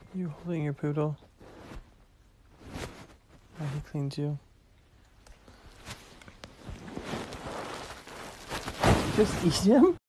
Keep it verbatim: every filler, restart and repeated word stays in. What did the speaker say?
You holding your poodle while he cleans you? Just eat him?